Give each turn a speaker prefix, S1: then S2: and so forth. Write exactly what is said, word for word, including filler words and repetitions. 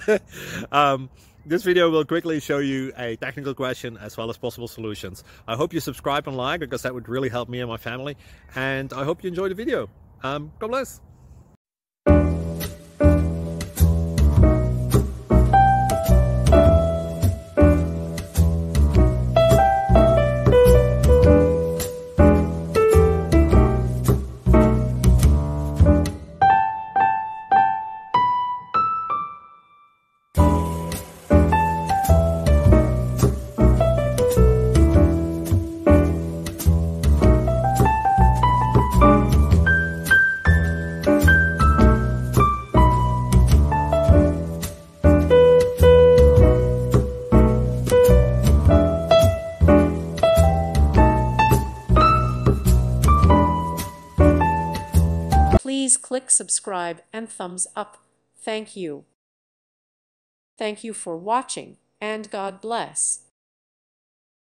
S1: um, this video will quickly show you a technical question as well as possible solutions. I hope you subscribe and like, because that would really help me and my family. And I hope you enjoy the video. Um, God bless.
S2: Please click subscribe and thumbs up. Thank you. Thank you for watching, and God bless.